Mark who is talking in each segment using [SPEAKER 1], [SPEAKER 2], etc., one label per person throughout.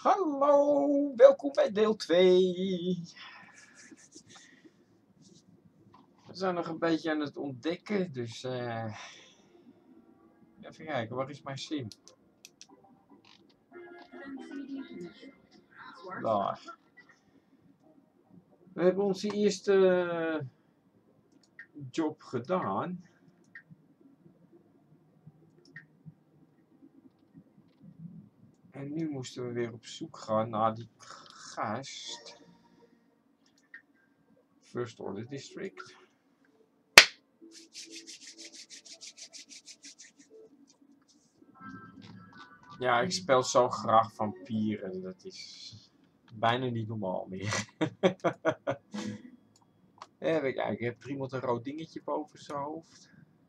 [SPEAKER 1] Hallo, welkom bij deel 2. We zijn nog een beetje aan het ontdekken, dus even kijken, waar is mijn sim? Daar. We hebben onze eerste job gedaan. En nu moesten we weer op zoek gaan naar die gast. First Order District. Ja, ik speel zo graag vampieren. Dat is bijna niet normaal meer. Even kijken, heeft er iemand een rood dingetje boven zijn hoofd?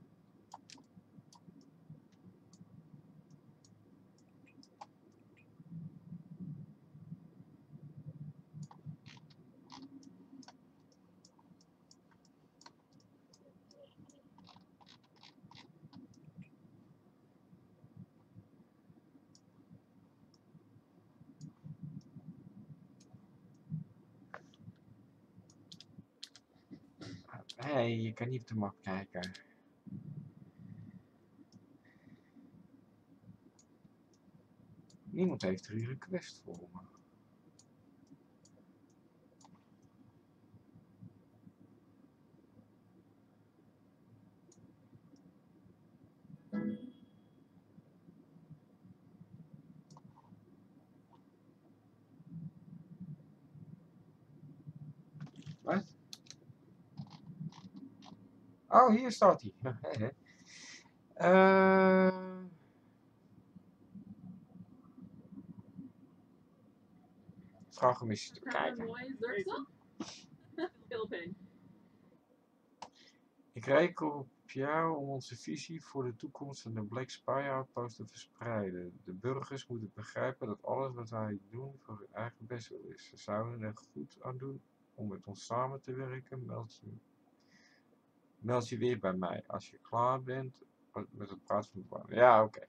[SPEAKER 1] Hé, je kan niet op de map kijken. Niemand heeft er hier een quest voor me. Wat? Oh, hier staat hij. Vraag hem eens te bekijken. Ik reken op jou om onze visie voor de toekomst van de Black Spire Outpost te verspreiden. De burgers moeten begrijpen dat alles wat wij doen voor hun eigen bestwil is. Ze zouden er goed aan doen om met ons samen te werken. Meld je weer bij mij als je klaar bent met het praten van de plan. Ja, oké.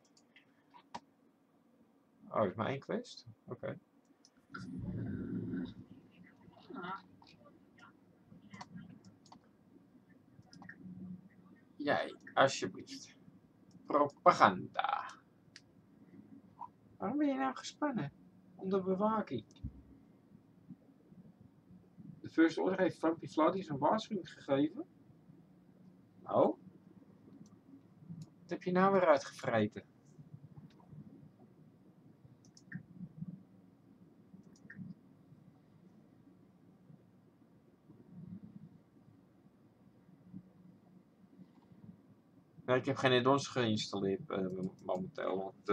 [SPEAKER 1] Oh, is maar één quest? Oké. Jij, alsjeblieft. Propaganda. Waarom ben je nou gespannen? Onder bewaking. De First Order heeft Frankie Vladius een waarschuwing gegeven. Oh? Wat heb je nou weer uitgevreten? Nou, ik heb geen add-ons geïnstalleerd momenteel. Want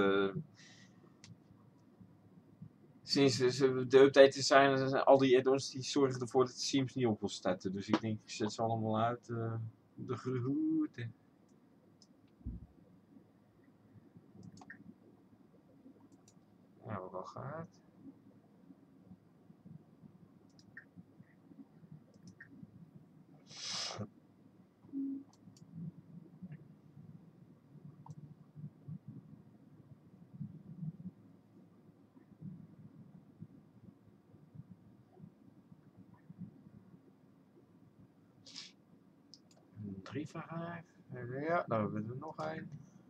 [SPEAKER 1] sinds de update zijn al die add-ons die zorgen ervoor dat de Sims niet op wil starten. Dus ik denk, ik zet ze allemaal uit de groete. Ja, hebben we al gehad. Een 3 van 5. Ja, daar hebben we er nog een.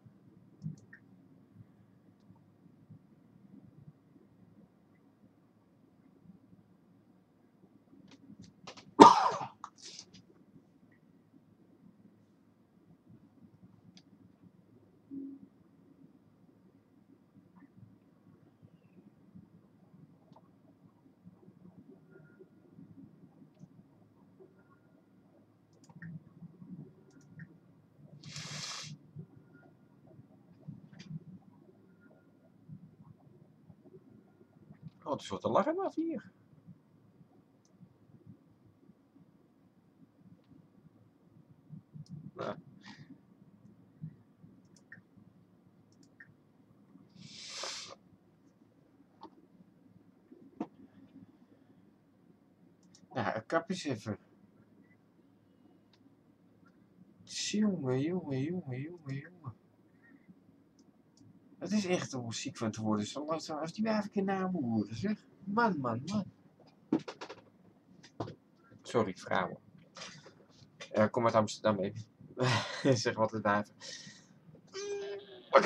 [SPEAKER 1] Oh, het is wat te lachen af hier. Nou. Nou, kap eens even. Jongen. Het is echt om ziek van te worden. Zo lastig als die wijf een naam horen, zeg. Man. Sorry, vrouwen. Kom uit Amsterdam, baby. Zeg wat het wijven. Oké.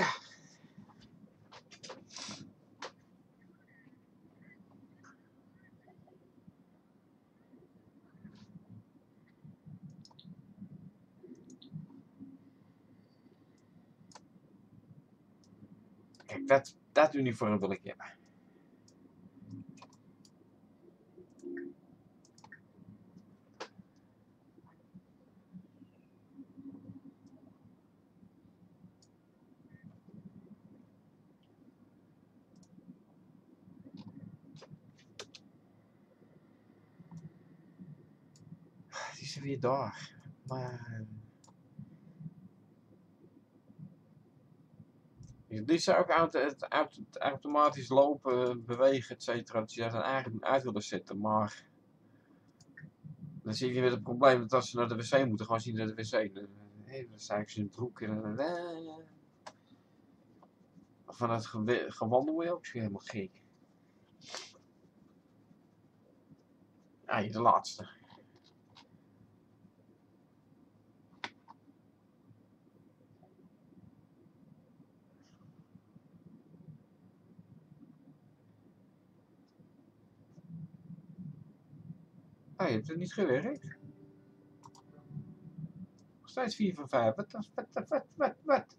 [SPEAKER 1] Kijk, dat uniform wil ik hebben. Die is er weer daar. Maar... Dit zou ook het automatisch lopen, bewegen, etc. Dat je dat dan eigenlijk uit willen zetten, maar... Dan zie je weer het probleem dat als ze naar de wc moeten, gewoon zien naar de wc. Dan sta ik ze in het broek en van het gewandel word je ook zo helemaal gek. Ah, de laatste. Ah, je hebt het niet gewerkt? Nog steeds 4 van 5. Wat?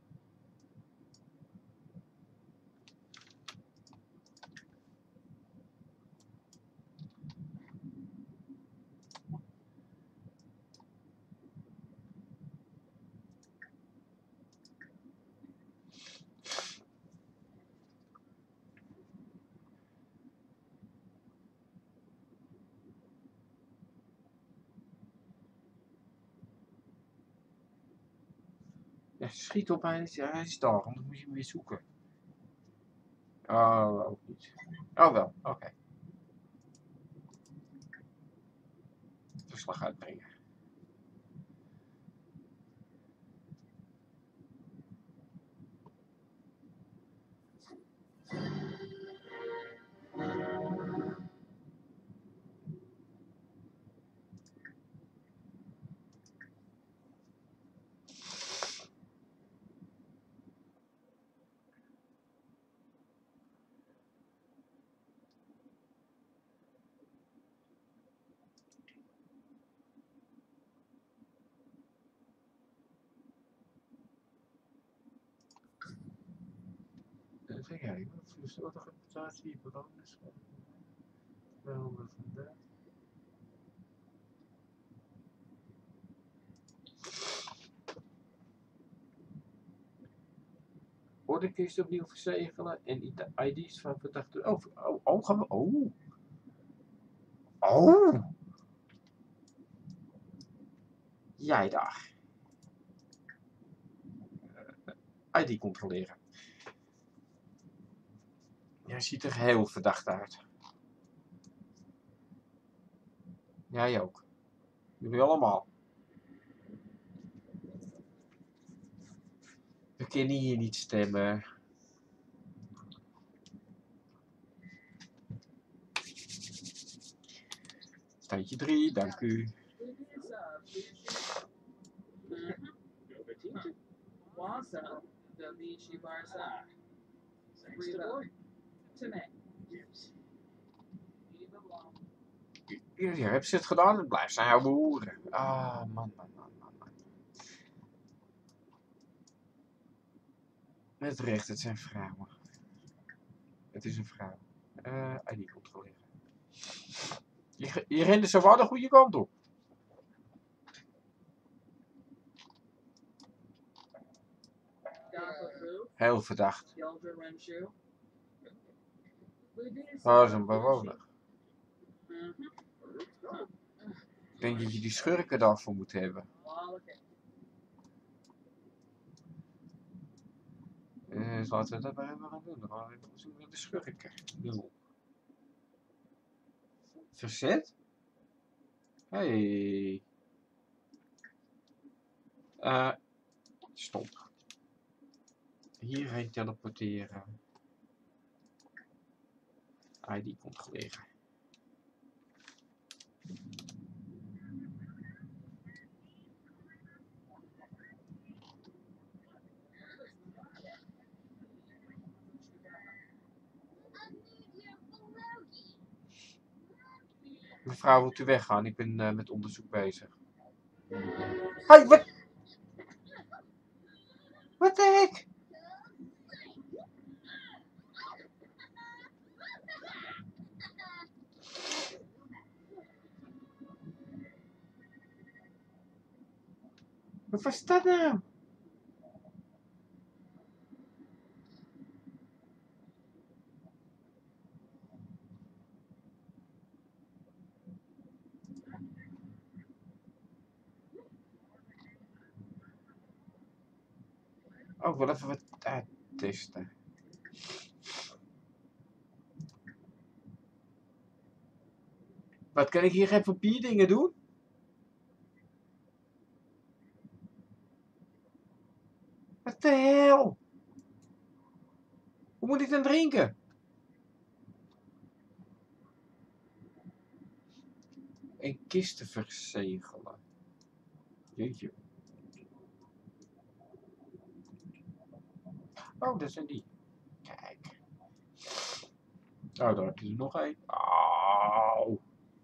[SPEAKER 1] Ja, schiet op, hij is daar, anders moet je hem weer zoeken. Oh, ook niet. Oh wel, oké. Verslag uitbrengen. Zeg jij, wat verstoorde reputatie, bewoners, wel vandaag. Orderkist opnieuw verzegelen en ID's van verdachte. Gaan we. Oh! Jij daar. ID controleren. Jij ziet er heel verdacht uit. Jij ook. Jullie allemaal. We kunnen hier niet stemmen. Standje 3, dank u. Jullie hebben ze het gedaan, het blijft zijn oude hoeren. Ah, man. Met recht, het zijn vrouwen. Het is een vrouw. ID controleren. Je rende zo wel de goede kant op. Heel verdacht. Dat is een bewoner. Ik denk dat je die schurken daarvoor moet hebben. Dus laten we dat maar even gaan doen. Dan gaan we even op zoek naar de schurken. 0. Verzet? Hey. Stop. hierheen teleporteren. Die komt liggen. Mevrouw, wilt u weggaan? Ik ben met onderzoek bezig. Hé, wat? Wat de heck? Wat was dat nou? Oh, ik wil even wat uittesten. Wat, kan ik hier geen vampierdingen doen? Wat de hel? Hoe moet ik dan drinken? Een kist te verzegelen. Jeetje. Oh, dat zijn die. Kijk. Oh, daar heb je er nog een. Auw.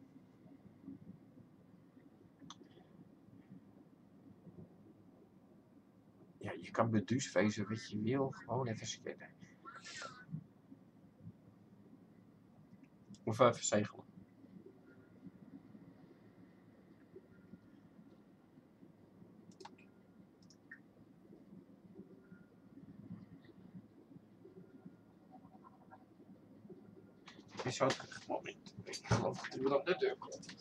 [SPEAKER 1] Ja, je kan beduus wezen wat je wil. Gewoon even scannen. Of even verzegelen. Is zo'n moment. Ik geloof dat u dan de deur komt.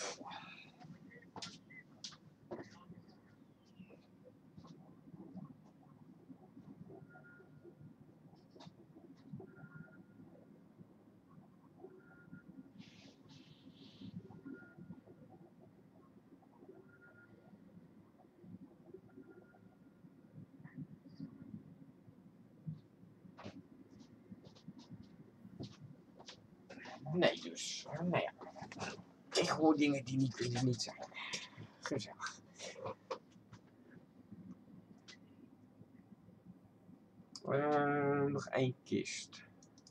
[SPEAKER 1] Nee, dus. Nou ja. Ik hoor dingen die niet zijn. Gezellig. Nog één kist.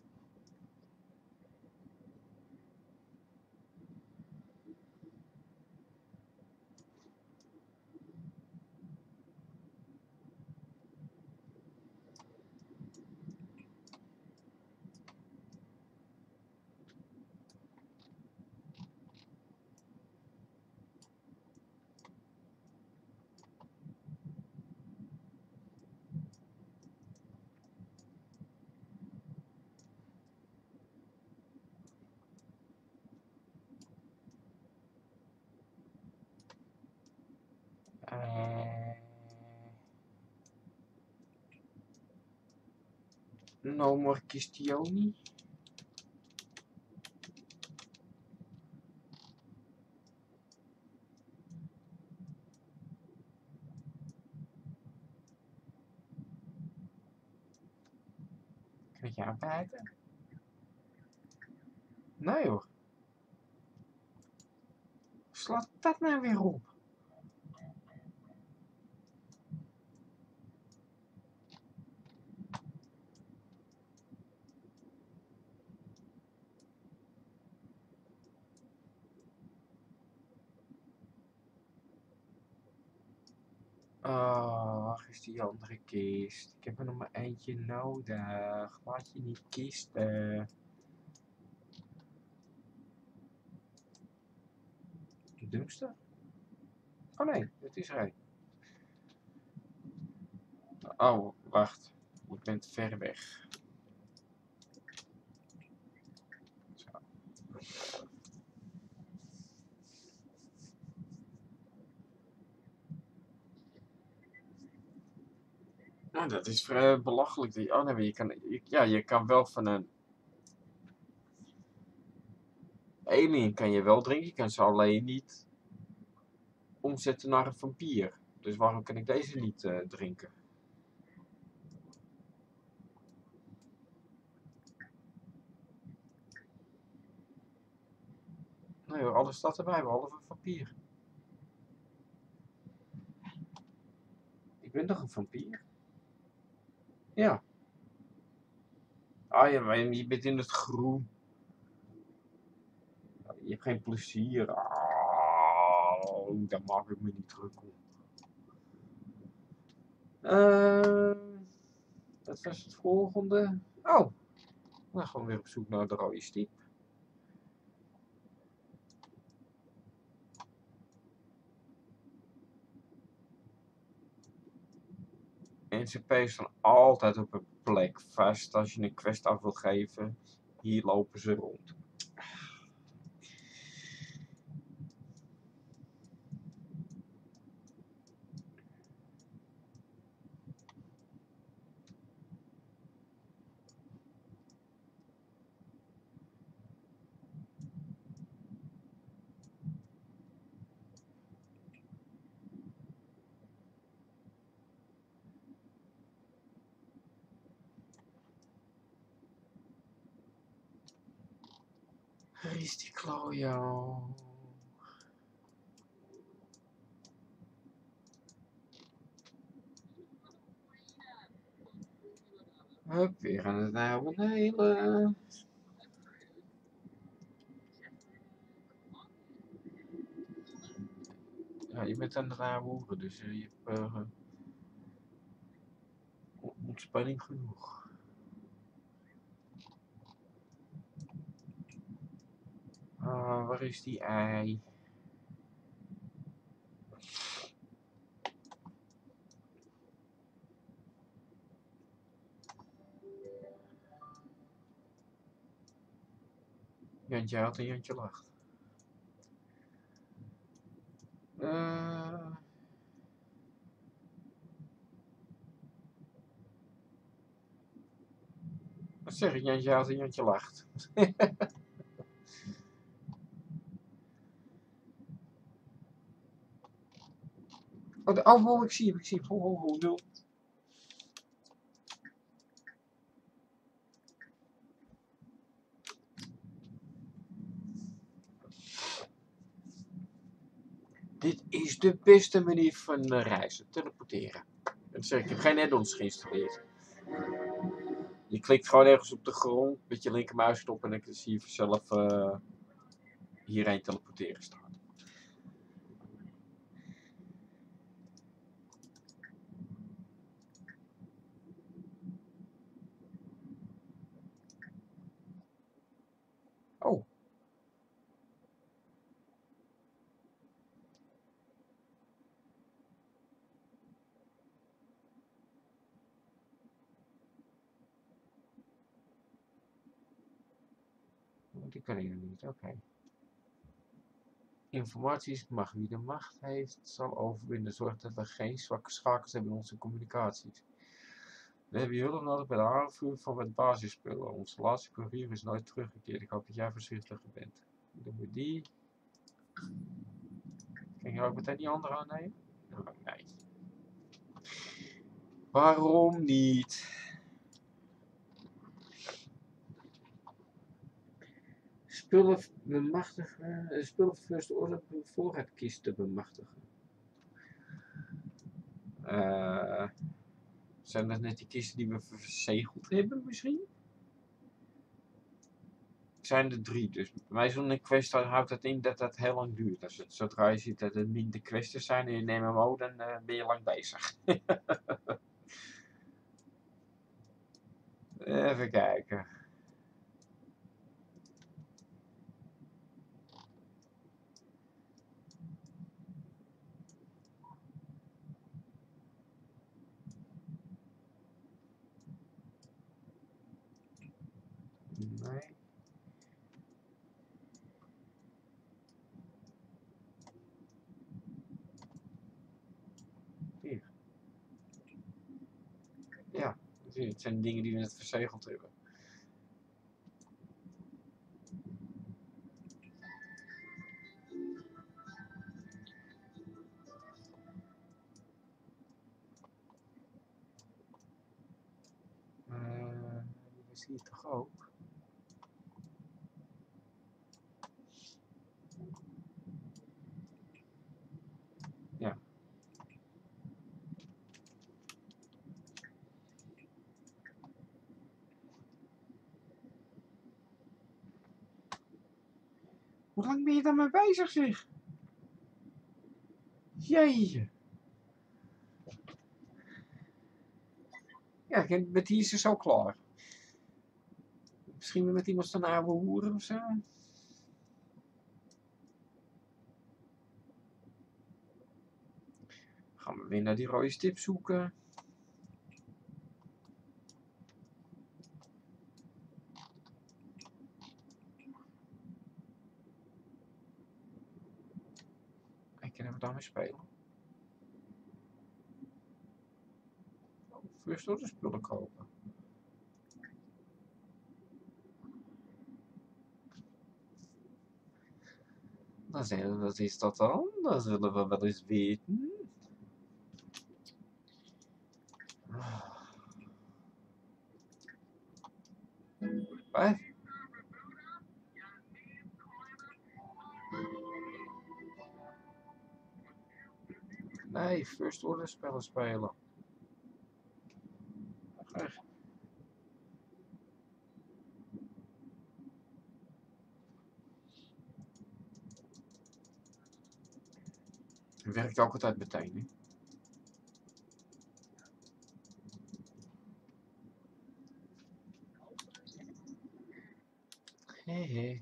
[SPEAKER 1] No more Kistioni. Kan ik je aanbijten? Nee hoor. Slaat dat nou weer op? Oh, waar is die andere kist? Ik heb er nog maar eentje nodig. Laat je niet kisten. De dumpster? Oh nee, het is er een. Oh, wacht. Je bent ver weg. Zo. Nou, dat is belachelijk. Oh nee, maar je kan wel van een alien kan je wel drinken. Je kan ze alleen niet omzetten naar een vampier. Dus waarom kan ik deze niet drinken? Nee hoor, alles staat erbij, behalve een vampier. Ik ben toch een vampier? Ja. Ah ja, maar je bent in het groen. Je hebt geen plezier. Daar maak ik me niet druk om. Wat was het volgende? Oh, dan gaan we weer op zoek naar de rode stiep. NCP's staan altijd op een plek vast als je een quest af wil geven. Hier lopen ze rond. Waar is die klojo? Hup, weer aan het naar beneden. Ja, je bent aan het aanhoeren, dus je hebt ontspanning genoeg. Waar is die ei? Jantje haalt en Jantje lacht. Wat zeg ik? Jantje haalt en Jantje lacht. Oh, ik zie hem. Nul. Dit is de beste manier van reizen, teleporteren. Dat zeg ik heb geen add-ons geïnstalleerd. Je klikt gewoon ergens op de grond met je linkermuisknop en dan zie je vanzelf hierheen teleporteren staan. Oh. Die kan ik nog niet, oké. Informatie mag wie de macht heeft, zal overwinnen. Zorg dat we geen zwakke schakels hebben in onze communicaties. We hebben hulp nodig bij de aanvoer van het basisspullen. Onze laatste courier is nooit teruggekeerd. Ik hoop dat jij voorzichtiger bent. Dan doen we die. Kan je ook meteen die andere aannemen? Oh, nee. Waarom niet? Spullen bemachtigen. Spullen first order voorraadkisten bemachtigen. Zijn dat net die kisten die we verzegeld hebben misschien? Zijn er 3, dus bij zo'n quest houdt het in dat dat heel lang duurt. Als het, zodra je ziet dat er minder quests zijn en je neemt hem ook, dan ben je lang bezig. Even kijken. Nee. Hier. Ja, het zijn dingen die we net verzegeld hebben. Dat is hier toch ook? Hoe lang ben je daarmee bezig, zeg? Jeetje. Ja, met die is ze zo klaar. Misschien met iemand staan oude hoeren of zo. Gaan we weer naar die rode stip zoeken. En kunnen we daarmee spelen? First order spullen kopen. Dan zeggen we, wat is dat dan? Dat willen we wel eens weten. Wat? Nee, first order spellen spelen. Echt. Het werkt ook altijd meteen, hè?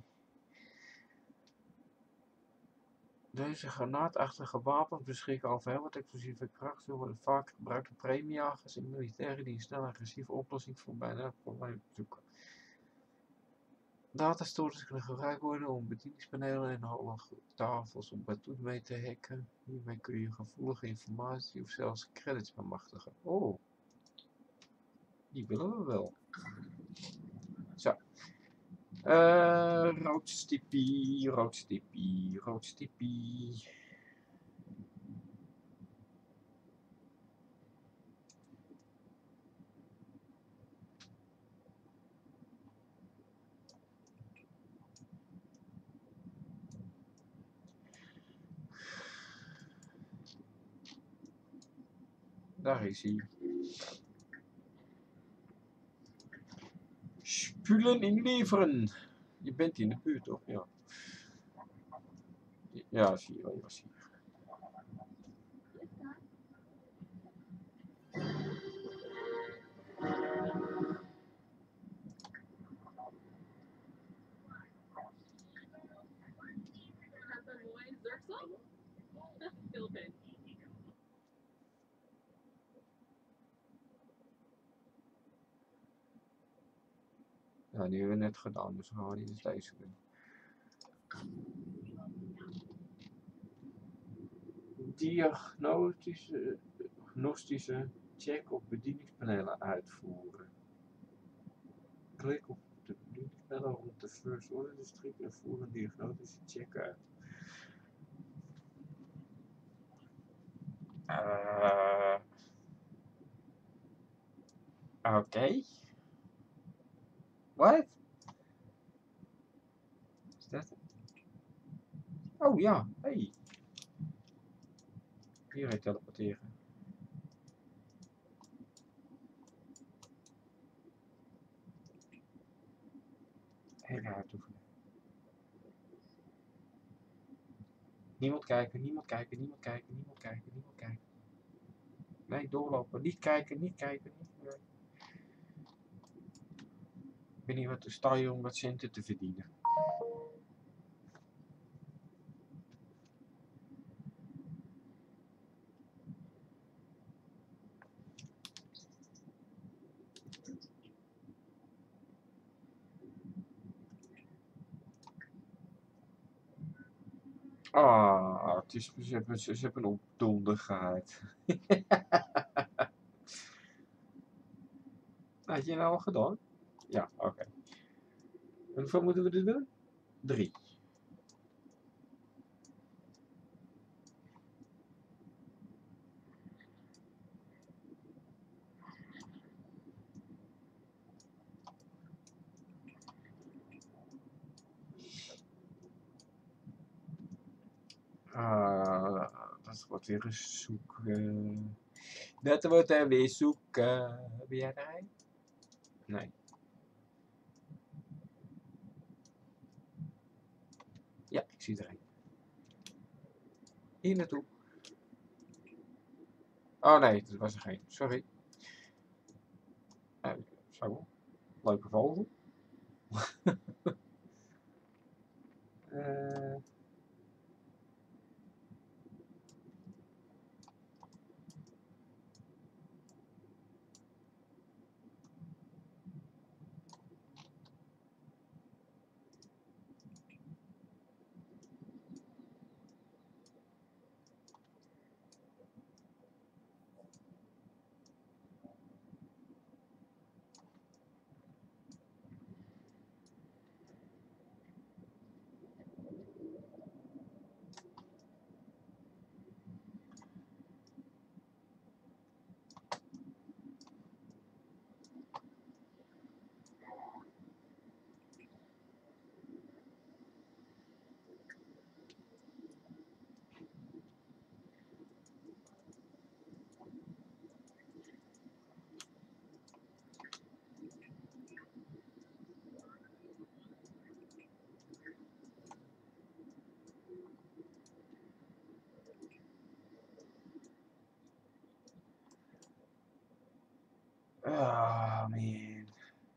[SPEAKER 1] Deze granaatachtige wapens beschikken over heel wat explosieve krachten, worden vaak gebruikt door premiejagers en militairen die een snel en agressieve oplossing voor bijna elk probleem zoeken. Datastorers kunnen gebruikt worden om bedieningspanelen en hoge tafels op betoet mee te hacken. Hiermee kun je gevoelige informatie of zelfs credits bemachtigen. Oh, die willen we wel. Zo. Rood stippie, rood stippie, rood stippie. Daar is hij. Spullen inleveren. Je bent in de buurt, toch? Ja. Ja, zie je, ja, zie je. Ja, die hebben we net gedaan, dus gaan we niet eens deze doen. Diagnostische check op bedieningspanelen uitvoeren. Klik op de bedieningspanelen rond de first order district en voer een diagnostische check uit. Oké. Wat? Is dat het? Oh ja, hey. Hier heet teleporteren. Even uitoefenen. Niemand kijken, niemand kijken, niemand kijken, niemand kijken, niemand kijken. Nee, doorlopen. Niet kijken, niet kijken, niet kijken. Ik weet niet wat er sta je om wat centen te verdienen. Ah, het is, ze hebben een opdonder gehad. Had je nou al gedaan? Ja, oké. En hoeveel moeten we er doen? 3. Dat wordt weer een zoeken. Dat wordt er weer zoeken. Ben jij erbij? Nee. Ja. Ik zie er een. Hier naartoe. Oh nee, dat was er geen. Sorry. Zo. Leuke vogel. Oh man.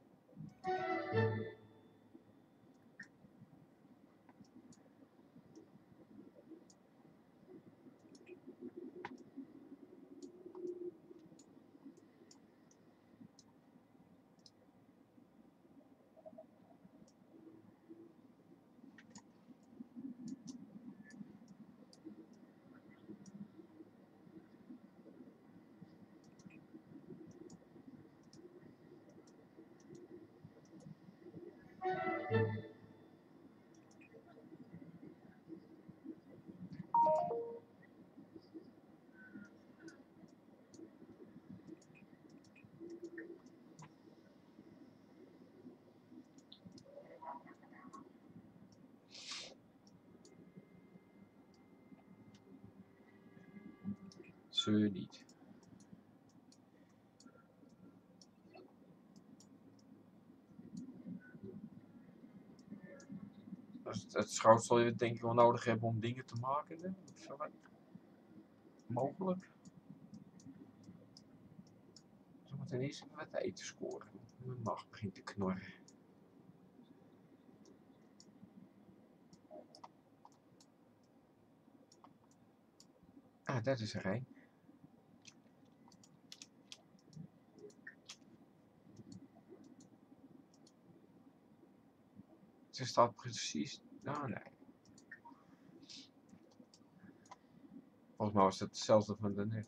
[SPEAKER 1] Zeur niet. Het schout zal je denk ik wel nodig hebben om dingen te maken. Hè? Zo mogelijk. Dus we moeten eerst even wat eten scoren. Mijn maag begint te knorren. Ah, dat is er een. Ze staat precies. Oh nee. Volgens mij was het hetzelfde van daarnet.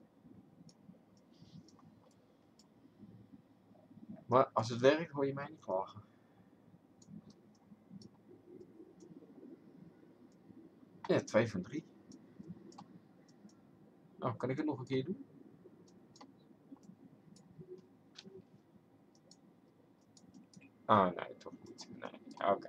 [SPEAKER 1] Maar als het werkt, hoor je mij niet klagen. Ja, 2 van 3. Oh, kan ik het nog een keer doen? Ah, nee, toch niet. Nee, oké.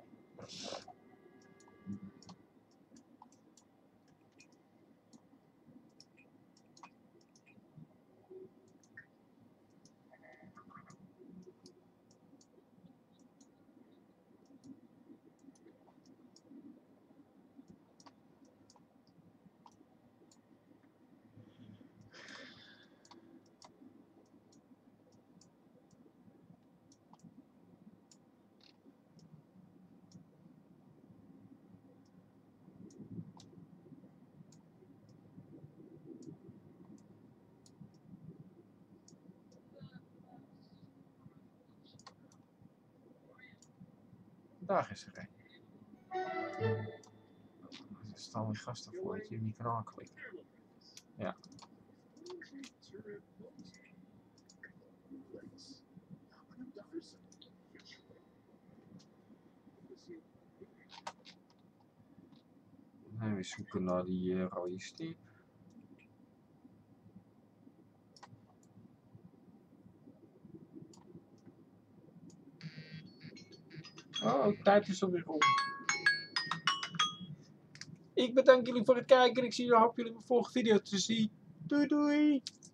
[SPEAKER 1] Daar is er een. Er staan weer gasten voor dat je niet kan aanklikken. Ja. En we zoeken naar die rode stip. Oh, tijd is alweer om. Ik bedank jullie voor het kijken en ik zie jullie in de volgende video te zien. Doei doei!